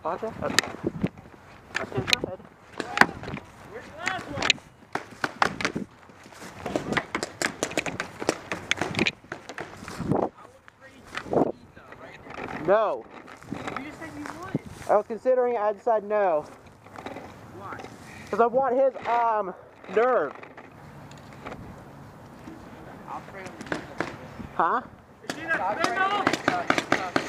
Okay. Let's get inside. Where's the last one? No. You just said you would. I was considering it, I decided no. Why? Because I want his, nerve. I'll pray on the Huh? You see that spindle?